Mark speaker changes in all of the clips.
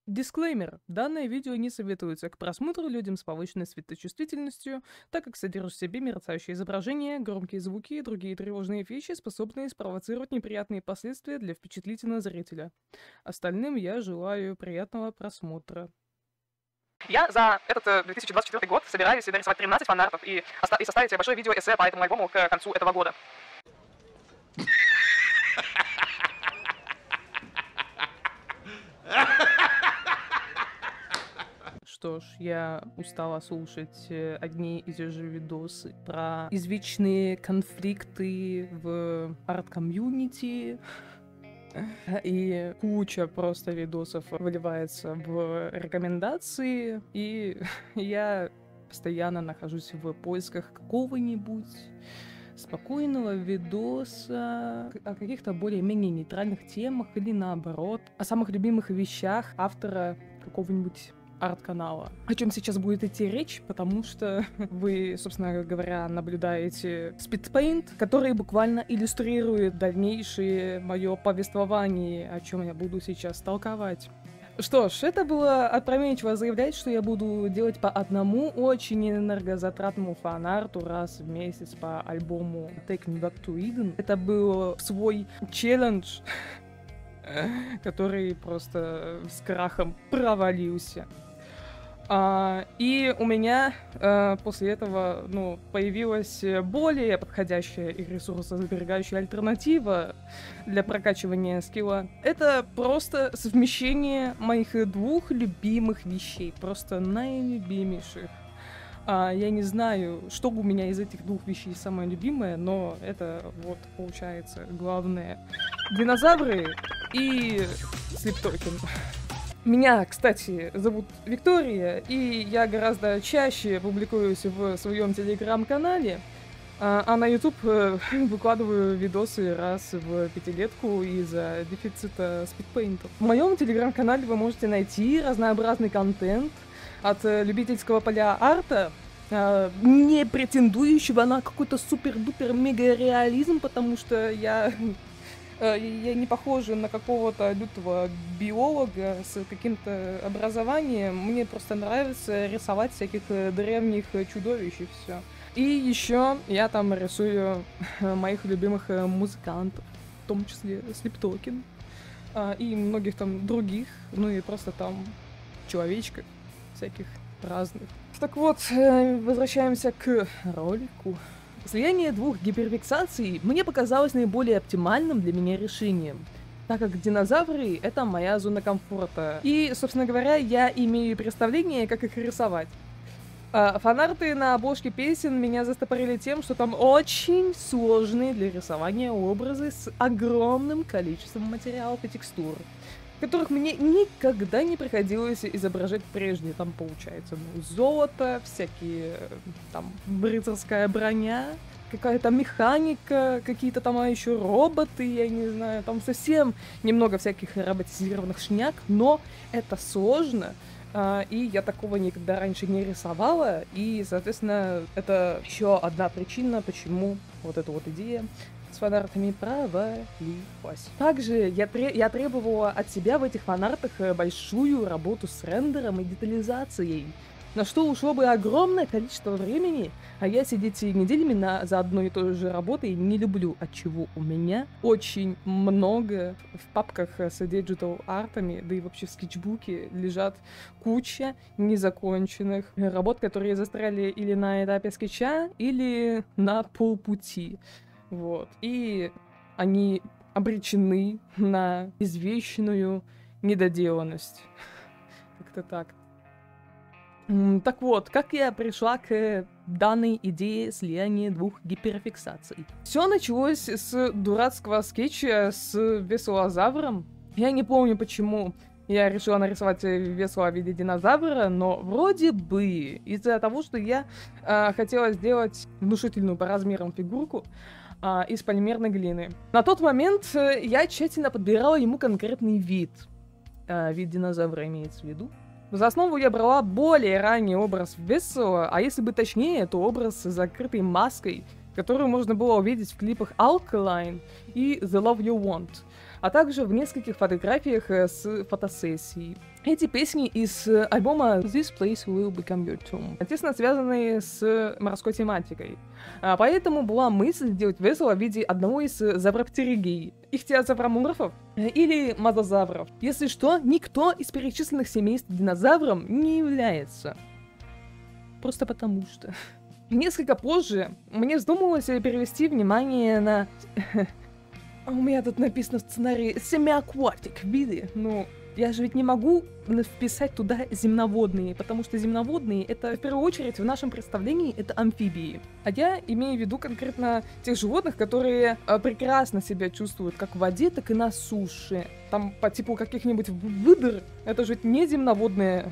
Speaker 1: Дисклеймер. Данное видео не советуется к просмотру людям с повышенной светочувствительностью, так как содержит в себе мерцающие изображения, громкие звуки и другие тревожные вещи, способные спровоцировать неприятные последствия для впечатлительного зрителя. Остальным я желаю приятного просмотра.
Speaker 2: Я за этот 2024 год собираюсь нарисовать 13 фанартов и составить большое видео-эссе по этому альбому к концу этого года.
Speaker 1: Что ж, я устала слушать одни и те же видосы про извечные конфликты в арт-комьюнити, и куча просто видосов выливается в рекомендации, и я постоянно нахожусь в поисках какого-нибудь спокойного видоса о каких-то более-менее нейтральных темах или наоборот, о самых любимых вещах автора какого-нибудь арт-канала. О чем сейчас будет идти речь, потому что вы, собственно говоря, наблюдаете спидпейнт, который буквально иллюстрирует дальнейшее мое повествование, о чем я буду сейчас толковать. Что ж, это было опрометчиво заявлять, что я буду делать по одному очень энергозатратному фанарту раз в месяц по альбому Take Me Back to Eden. Это был свой челлендж, который просто с крахом провалился. И у меня после этого, появилась более подходящая и ресурсосберегающая альтернатива для прокачивания скилла. Это просто совмещение моих двух любимых вещей, просто наилюбимейших. Я не знаю, что у меня из этих двух вещей самое любимое, но это вот получается главное. Динозавры и слиптокен. Меня, кстати, зовут Виктория, и я гораздо чаще публикуюсь в своем телеграм-канале, а на YouTube выкладываю видосы раз в пятилетку из-за дефицита спидпейнтов. В моем телеграм-канале вы можете найти разнообразный контент от любительского поля-арта, не претендующего на какой-то супер-дупер-мега-реализм, потому что я не похожа на какого-то лютого биолога с каким-то образованием. Мне просто нравится рисовать всяких древних чудовищ и все. И еще я там рисую моих любимых музыкантов, в том числе Слиптокен, и многих там других, и просто там человечков всяких разных. Так вот, возвращаемся к ролику. Слияние двух гиперфиксаций мне показалось наиболее оптимальным для меня решением, так как динозавры — это моя зона комфорта. И, собственно говоря, я имею представление, как их рисовать. Фанарты на обложке песен меня застопорили тем, что там очень сложные для рисования образы с огромным количеством материалов и текстур, которых мне никогда не приходилось изображать прежде. Там получается золото, всякие там рыцарская броня, какая-то механика, какие-то там еще роботы, я не знаю, там совсем немного всяких роботизированных шняк, но это сложно, и я такого никогда раньше не рисовала, и, соответственно, это еще одна причина, почему вот эта вот идея с фанартами провалилась. Также я требовала от себя в этих фанартах большую работу с рендером и детализацией, на что ушло бы огромное количество времени, а я сидеть неделями за одной и той же работой не люблю, отчего у меня очень много в папках с диджитал-артами, да и вообще в скетчбуке лежат куча незаконченных работ, которые застряли или на этапе скетча, или на полпути. Вот. И они обречены на извечную недоделанность. Как-то так. Так вот, как я пришла к данной идее слияния двух гиперфиксаций? Все началось с дурацкого скетча с веслозавром. Я не помню, почему я решила нарисовать весло в виде динозавра, но вроде бы из-за того, что я хотела сделать внушительную по размерам фигурку из полимерной глины. На тот момент я тщательно подбирала ему конкретный вид. Вид динозавра имеется в виду. За основу я брала более ранний образ Вессела, а если бы точнее, то образ с закрытой маской, которую можно было увидеть в клипах Alkaline и The Love You Want, а также в нескольких фотографиях с фотосессий. Эти песни из альбома This Place Will Become Your Tomb тесно связаны с морской тематикой. Поэтому была мысль сделать весело в виде одного из завроптеригей, ихтиозавроморфов или мозазавров. Если что, никто из перечисленных семейств динозавром не является. Просто потому что. Несколько позже мне вздумалось перевести внимание на... У меня тут написано в сценарии semi-aquatic виды. Ну, я же ведь не могу вписать туда земноводные, потому что земноводные — это, в первую очередь, в нашем представлении, это амфибии. А я имею в виду конкретно тех животных, которые прекрасно себя чувствуют как в воде, так и на суше. Там по типу каких-нибудь выдр, это же ведь не земноводные.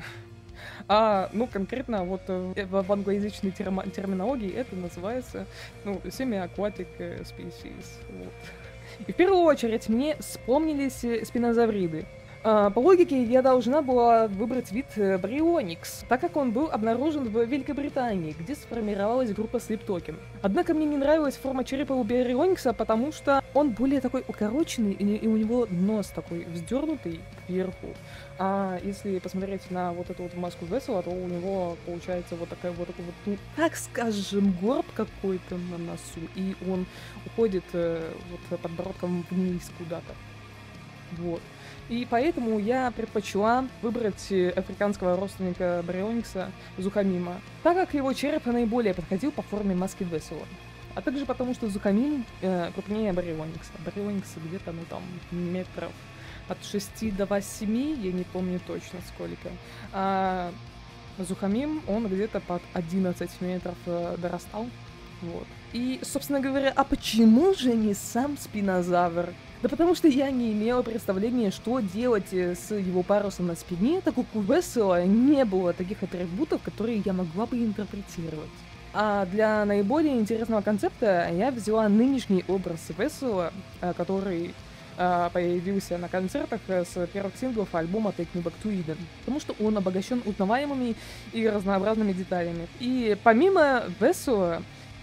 Speaker 1: Ну, конкретно вот в англоязычной терминологии это называется, semi-aquatic species. Вот. И в первую очередь мне вспомнились спинозавриды. По логике, я должна была выбрать вид Брионикс, так как он был обнаружен в Великобритании, где сформировалась группа Sleeptalking. Однако мне не нравилась форма черепа у Брионикса, потому что он более такой укороченный, и у него нос такой вздернутый кверху. А если посмотреть на вот эту вот маску Весела, то у него получается вот такая вот, так скажем, горб какой-то на носу, и он уходит вот подбородком вниз куда-то. Вот. И поэтому я предпочла выбрать африканского родственника Брионикса Зухамима, так как его череп наиболее подходил по форме маски Весела. А также потому, что Зухамим крупнее Брионикса. Брионикс где-то, метров от 6 до 8, я не помню точно сколько. А Зухамим, он где-то под 11 метров дорастал. Вот. И, собственно говоря, а почему же не сам спинозавр? Да потому что я не имела представления, что делать с его парусом на спине, так как у Весела не было таких атрибутов, которые я могла бы интерпретировать. А для наиболее интересного концепта я взяла нынешний образ Весела, который появился на концертах с первых синглов альбома Take Me Back to Eden, потому что он обогащен узнаваемыми и разнообразными деталями. И помимо Весела,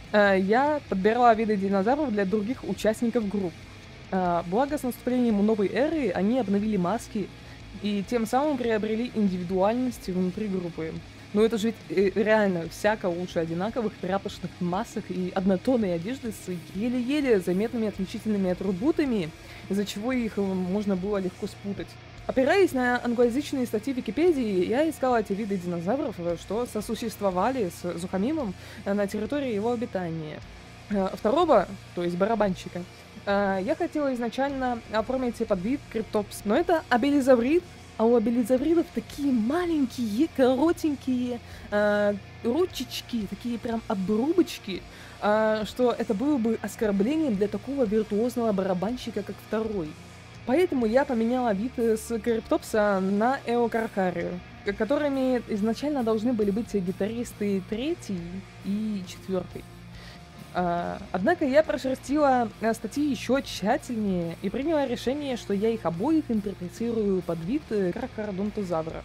Speaker 1: я подбирала виды динозавров для других участников групп. Благо, с наступлением новой эры они обновили маски и тем самым приобрели индивидуальность внутри группы. Но это же ведь реально всяко лучше одинаковых тряпочных масок и однотонной одежды с еле-еле заметными отличительными атрибутами, из-за чего их можно было легко спутать. Опираясь на англоязычные статьи в Википедии, я искала эти виды динозавров, что сосуществовали с Зухамимом на территории его обитания. Второго, то есть барабанщика, я хотела изначально оформить подвид Криптопс, но это абелизаврид, а у абелизавридов такие маленькие, коротенькие ручечки, такие прям обрубочки, что это было бы оскорблением для такого виртуозного барабанщика, как второй. Поэтому я поменяла вид с Криптопса на Эокархарию, которыми изначально должны были быть гитаристы 3 и 4. Однако я прошерстила статьи еще тщательнее и приняла решение, что я их обоих интерпретирую под вид кракородонтозавра.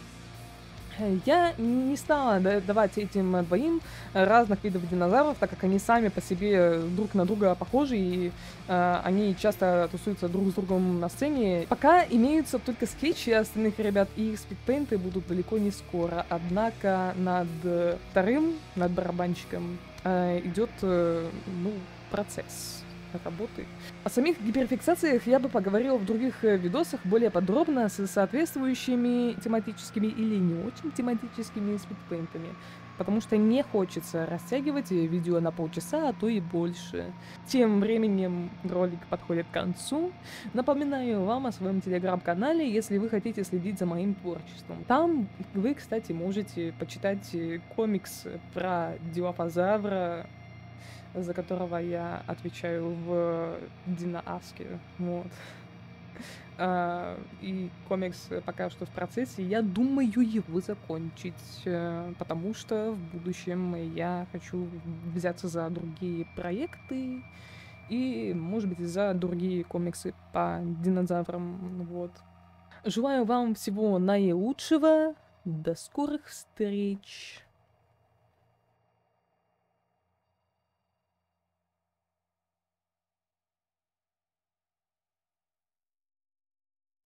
Speaker 1: Я не стала давать этим двоим разных видов динозавров, так как они сами по себе друг на друга похожи, и они часто тусуются друг с другом на сцене. Пока имеются только скетчи остальных ребят, и их спидпейнты будут далеко не скоро. Однако над вторым, над барабанщиком, идет процесс работы. О самих гиперфиксациях я бы поговорила в других видосах более подробно с соответствующими тематическими или не очень тематическими спидпейнтами, потому что не хочется растягивать видео на полчаса, а то и больше. Тем временем ролик подходит к концу. Напоминаю вам о своем телеграм-канале, если вы хотите следить за моим творчеством. Там вы, кстати, можете почитать комикс про Дилофазавра, за которого я отвечаю в Диноаске. Вот. И комикс пока что в процессе. Я думаю его закончить, потому что в будущем я хочу взяться за другие проекты и, может быть, за другие комиксы по динозаврам. Вот. Желаю вам всего наилучшего. До скорых встреч!